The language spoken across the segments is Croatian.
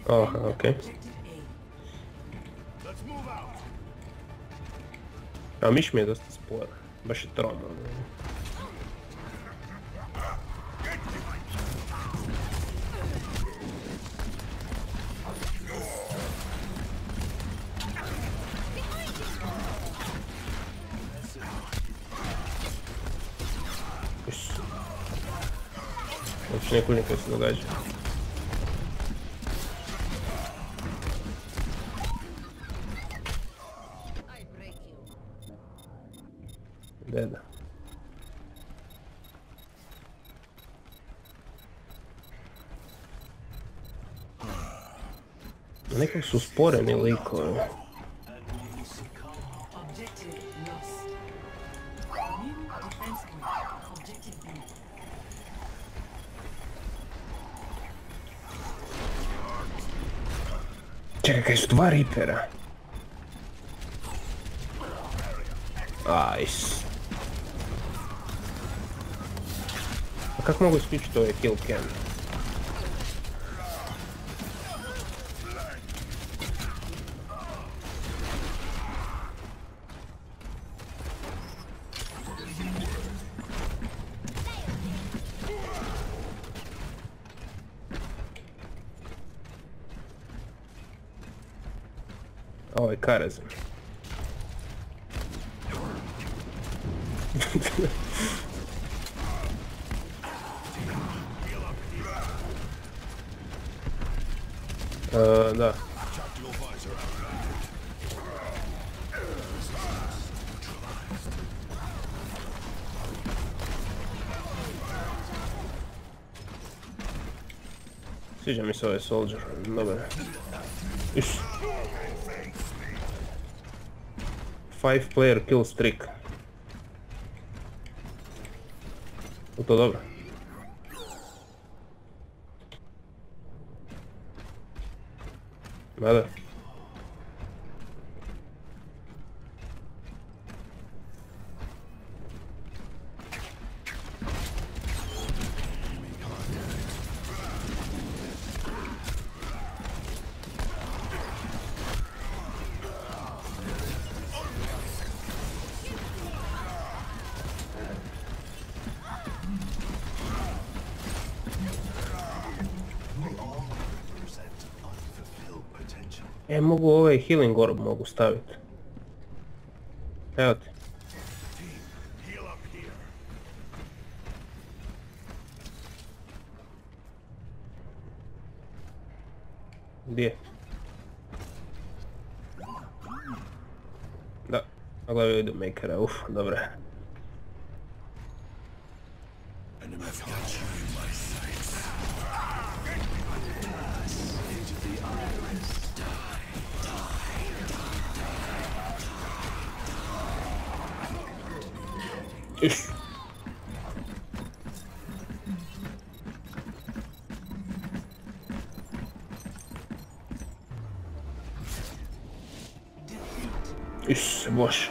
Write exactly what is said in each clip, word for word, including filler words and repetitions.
Aha, okej. A miš mi je dosta spor. Baš je trom. Uopće ne kužim kaj se događa. Deda. Nekako su sporeni likovi. Čekaj, kaj su dva ripera? Ajs. A kako mogu isključiti ovaj kill cam? Ovo je karazm. uh, da. Sviđa mi se ovaj soldier, dobar. Iš. Five player kill streak. Je to dobro? Mada? E, mogu ovaj healing orb mogu staviti. Evo ti. Gdje? Da, na glavi idu makera, uf, dobro. Iš. Iš, bože.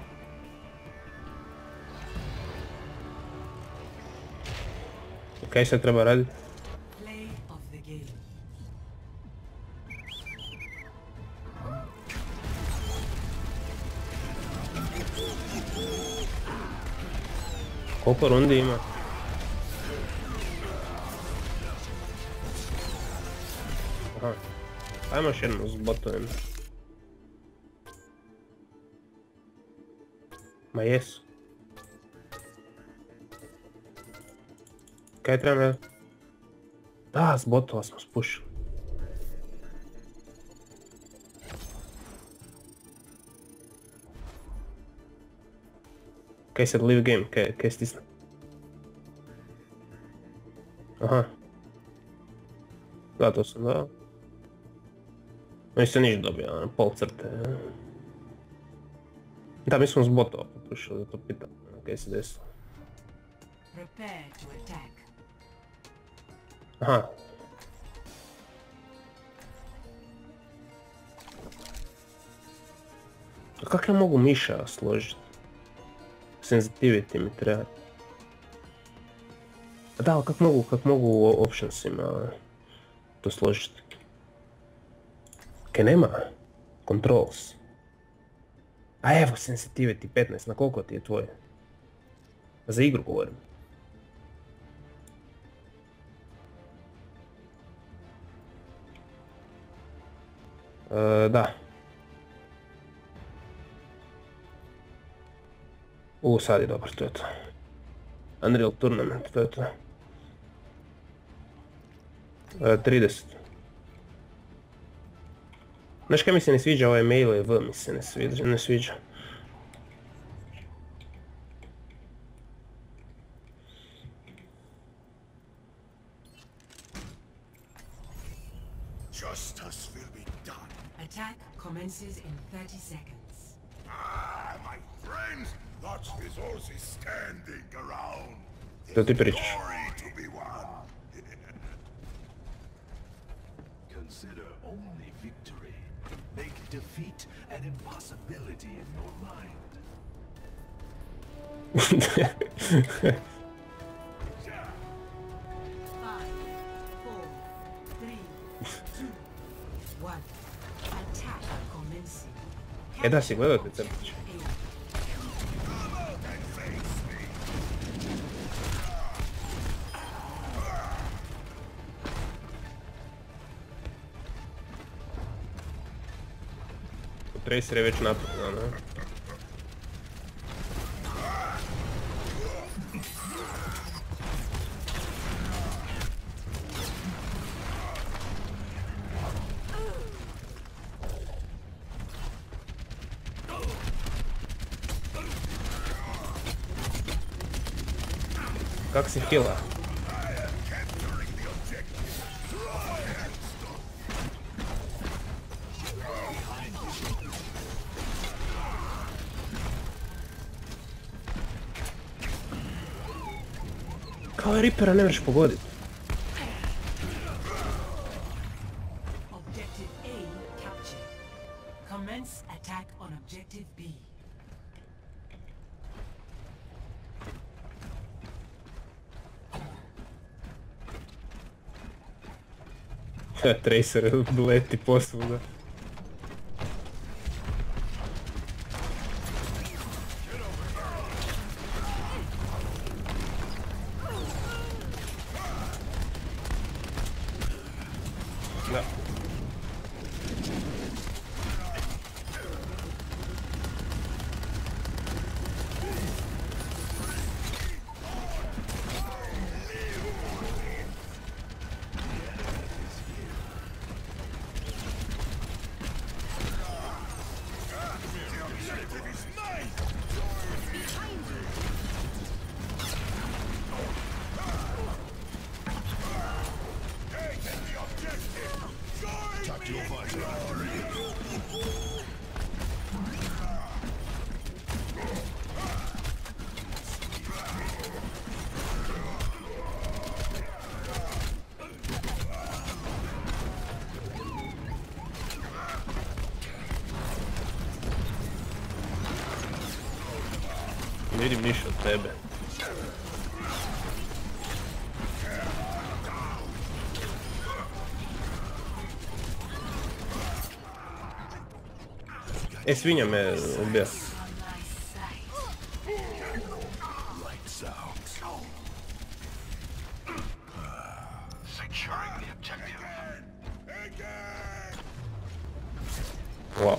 Kaj se treba raditi? Koliko rundi ima? Aha. Ajmo još jednu s botovima. Ma jesu. Kaj trebam raditi? Da, s botova smo spušili. Kaj sad live game, kaj, kaj stisne? Aha. Da, to sam dao. Nisam niš dobio, pol crte. Da, mi smo s botova potušili, da to pitam, kaj se desilo. Aha. A kak ja mogu miša složiti? Sensitivity mi treba. Da, ali kak mogu, kak mogu u optionsima to složiti? Kaj nema? Controls. A evo sensitivity petnaest, na koliko ti je tvoj? Za igru govorim. E, da. U, sad je dobar, to je to. Unreal Tournament, to je to. E, trideset. Znaš kaj mi se ne sviđa, ovaj mail je V mi se ne sviđa, ne sviđa. Justice will be done. Attack commences in thirty seconds. Ah, my friends, that's his horse is standing around. Što ti pričaš? Glory to be won. Consider only victory. Make defeat an impossibility in your mind. Five, four, three, two, one. Attack commencing. E da, si gledao te crtiće. Tracer je već napravljeno, ne? Kak si hila? Kao je Reapera ne možeš pogoditi. Objective A captured. Commence attack on objective B. Tracer leti posvuda. Da. Ne vidim ništa od tebe. E, svinja me ubija. Securing the objective. Wow.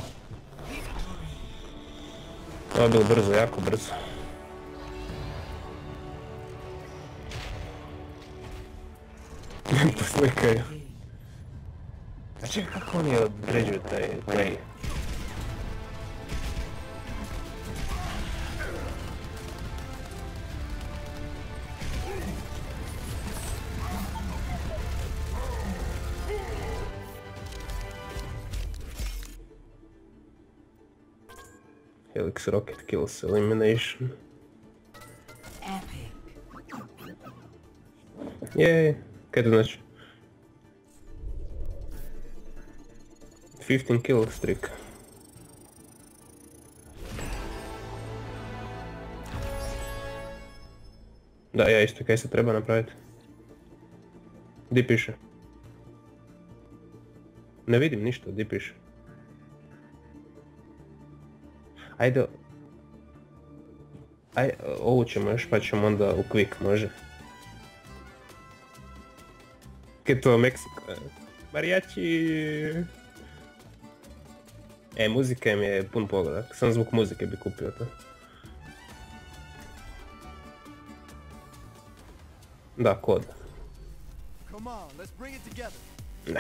To je bilo brzo, jako brzo. Poslikaju. A čekaj, kako oni određuju taj play? Helix Rocket Kills Elimination. Epic. Jej, kaj to znači? petnaest kill streak. Da, ja isto, kaj se treba napraviti? Di piše? Ne vidim ništa, di piše? Ajde... Aj, ovu ćemo još pa ćemo onda u quick, može? Kaj to Meksiko? Mariachi! E, muzika mi je pun pogodak, sam zvuk muzike bi kupio to. Da, kod. Ne.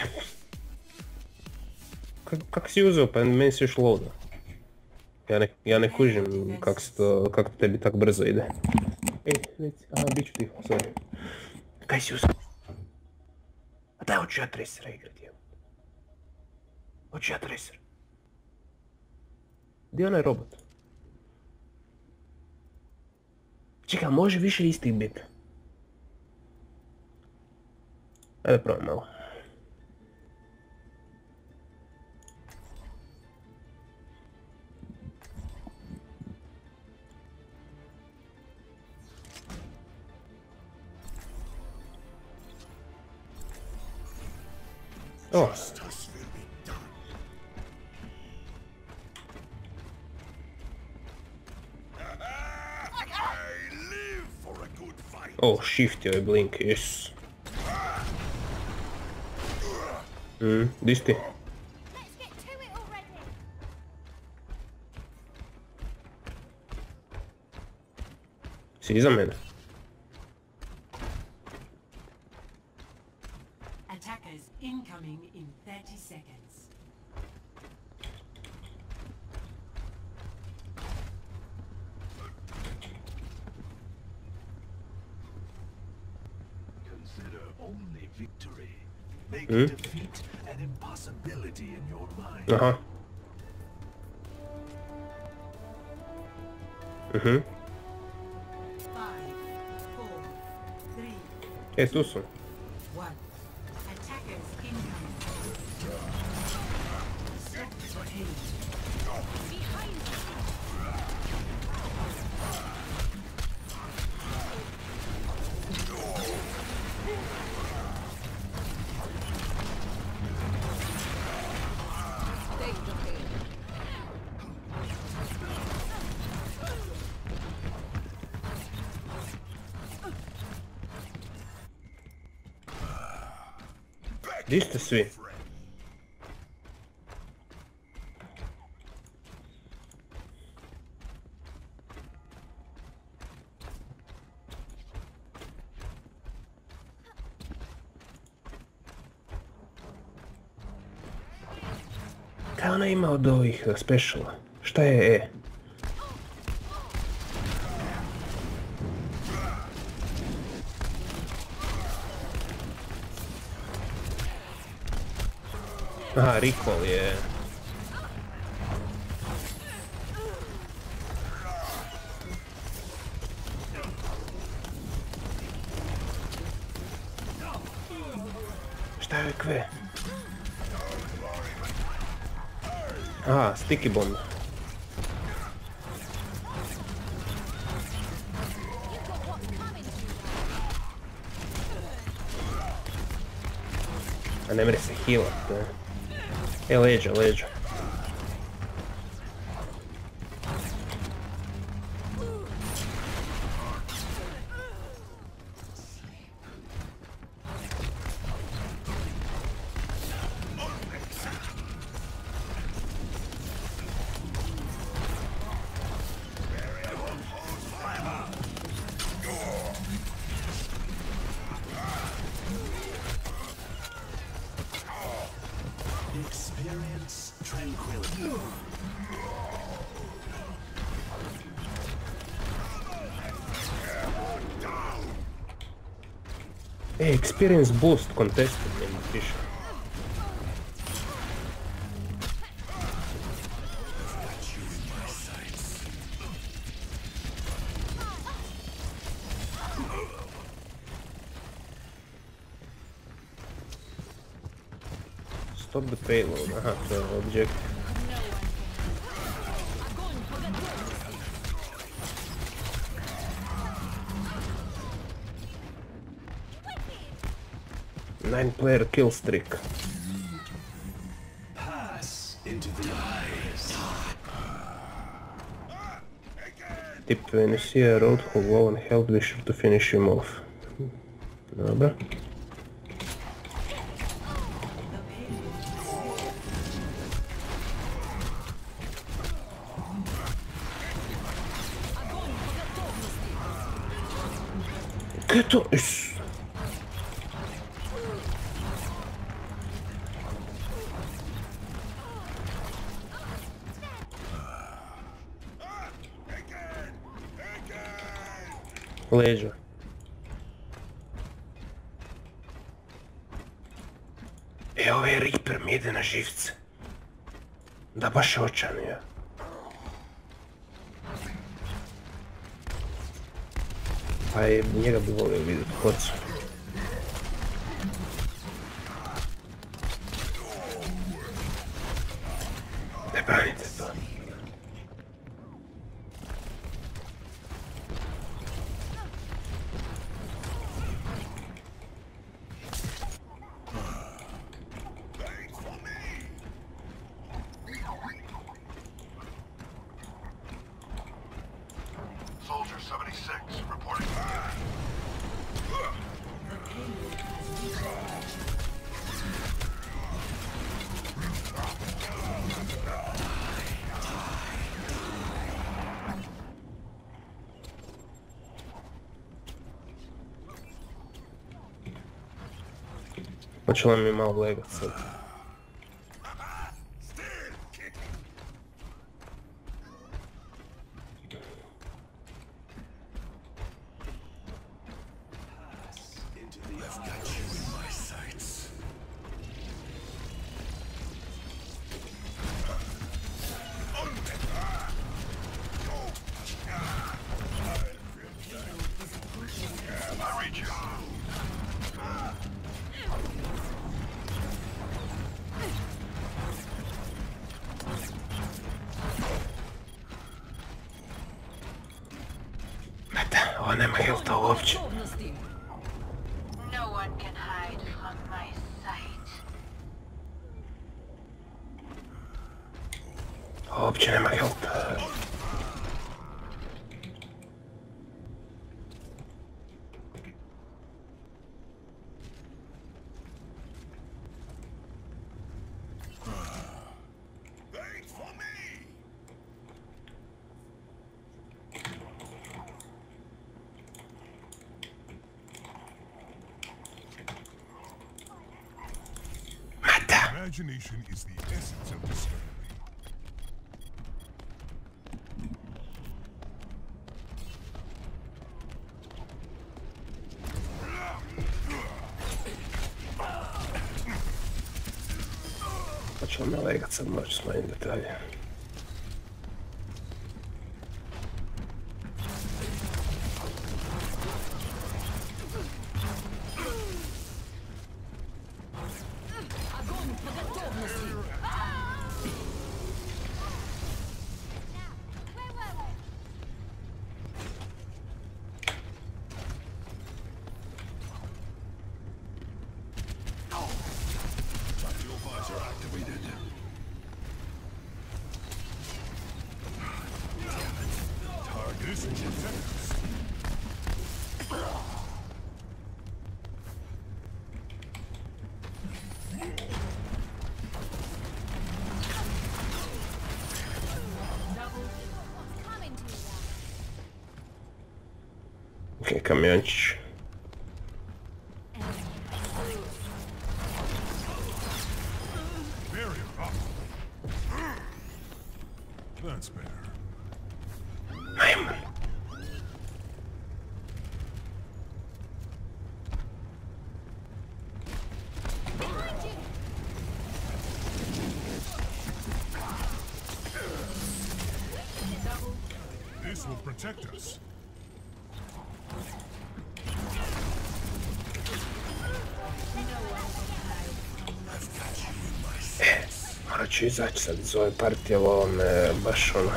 Kako si uzeo, pa meni se još loada. Ja ne, ja ne kužim kako se to, kako to tebi tako brzo ide. Ej, reci, aha, bit ću tiho, sorry. Kaj si uzeo? A daj, hoću ja Tracera igrat, jevo. Hoću ja Tracer. Gdje je onaj robot? Čekaj, može više istih biti? Ajde probam malo. Oh. Justice will be done. I live for a good fight. Oh, shift je blink, yes. Mm, di si ti? Let's get to it already. Si iza mene? Attackers incoming in thirty seconds. Consider only victory. Make Hmm? defeat an impossibility in your mind. Aha. Mhm. Five, four, three, E, tu su. one. Attackers incoming. Set to aim. Di ste svi? Kaj ona ima od ovih uh, speciala? Šta je E? Aha, recall je... Šta je kve? Aha, sticky bomb. A ne mre se healat, ne? E, leđa, leđa. Experience tranquility. E, experience boost contested, ne mi piše. Stop the payload, aha, to je object. Nine player kill streak. Pass into the eyes. Tip when you see a road who low on health, be sure to finish him off. Dobro. Kaj je to? Is... Leđa. E, ovaj Reaper mi ide na živce. Da, baš je očan, ja. Pa je, njega bi volio vidjeti kocu. Ne branite to. Soldier seventy-six reporting. Počelo mi malo legat sad. Ovo nema healtha uopće. No one can hide from my sight. Uopće nema healtha. Wait for me! Imagination is the essence of the story. Počelo me legat sad, moći smanjiti detalje. Okej, kamiončić. Barrier up. That's better. Majmun. This will protect us. E, morat ću izaći sad iz ove partije, ovo me baš ono...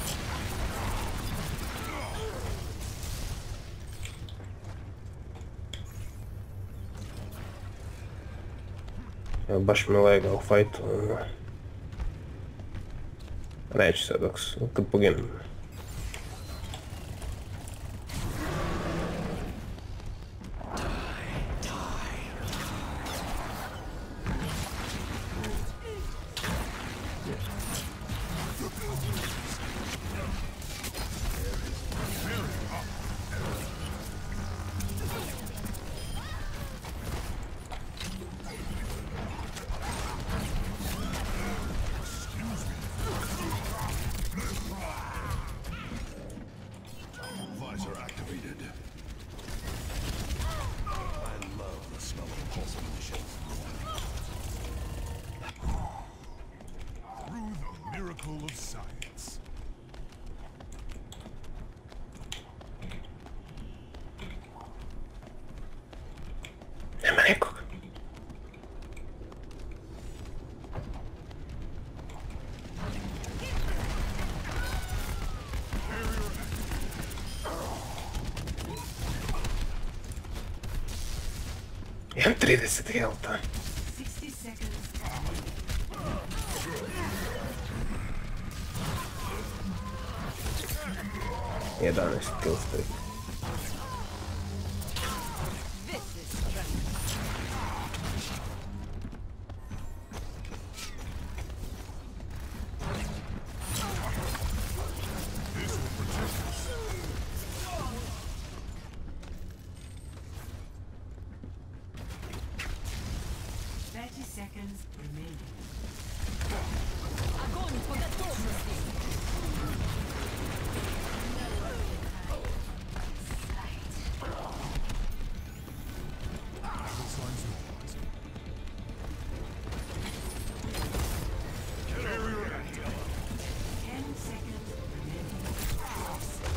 Evo, baš me lega u fajtu, ono... Neću sad dok, kad poginem. of science. Nema nekog. Imam trideset helta. sixty seconds. jedanaest kill streak. thirty seconds remaining. ten seconds remaining.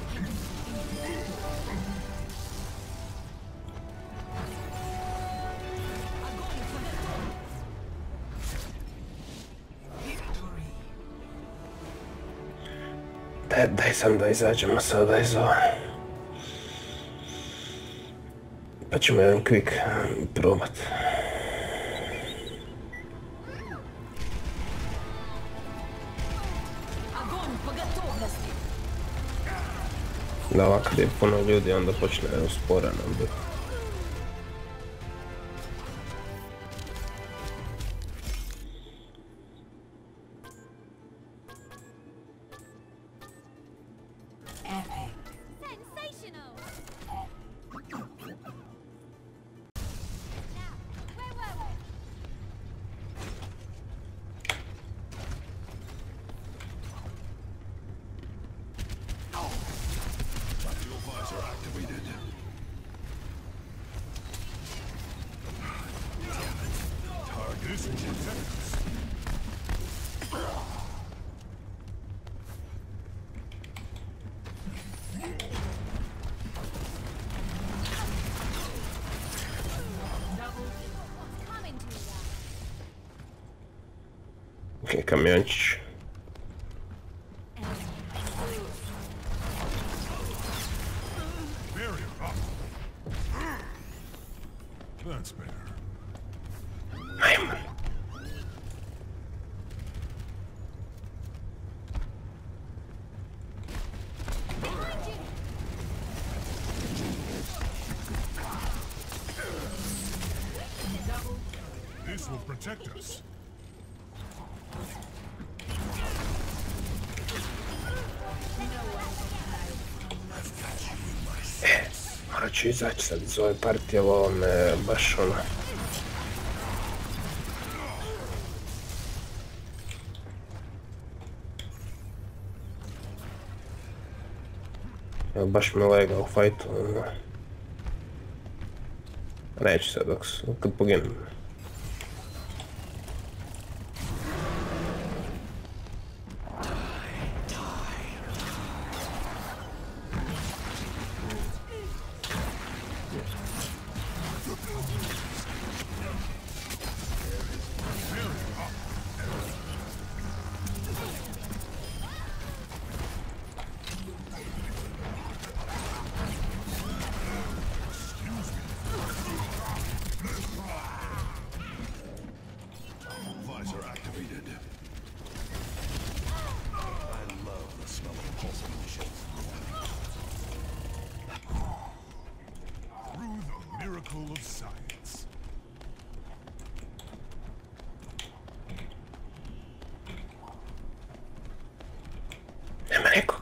Victory. Daj, daj sam da izađemo sada iz ove. Pa ćemo jedan quick probat. Da ovako kad je puno ljudi onda počne uspora nam biti. Epic. Sensational! Now, where were we? Visor activated. Target is protectors. What's coming to you? Ok, kamiončić. Barrier up. That's better. Ajmo. This will protect us. Morat ću izaći sad iz ove partije, ovo me baš ono... Evo baš me lega u fajtu, ono... Neću sad dok s... kad poginem. Visor activated. I love the smell of pulsing missions. Through the miracle of science. Nema nekog.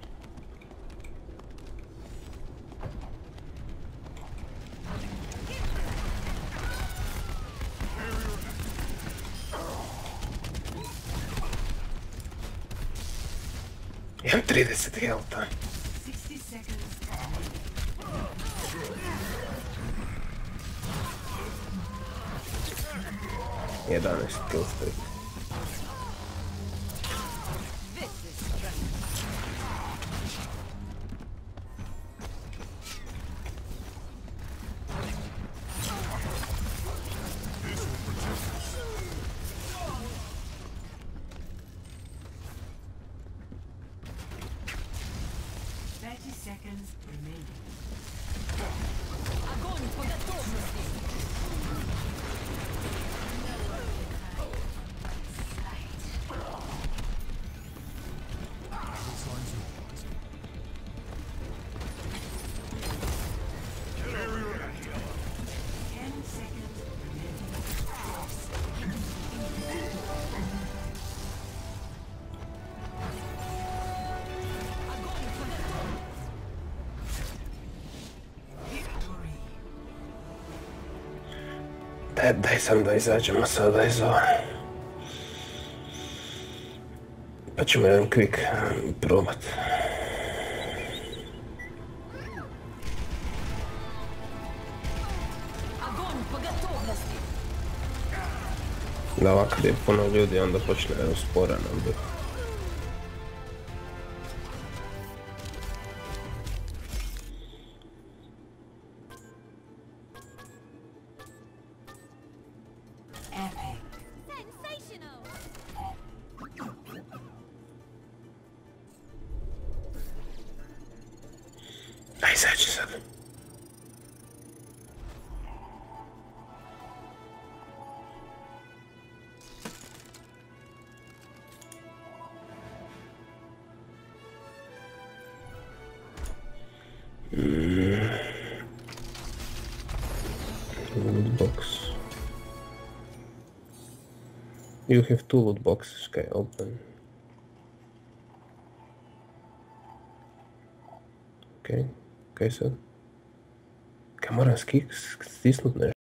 Imam trideset helta. sixty seconds. jedanaest kill streak. This remaining. Ten seconds Daj, daj sam da izađemo sada iz ove. Pa ćemo jedan quick probat. Da ovako gdje je puno ljudi onda počne usporeno biti. epic. Sensational! Daj izađi sad. Loot box. You have two loot boxes, okay, open. Okay, okay sad. Kaj moram skik, stisnut nešto?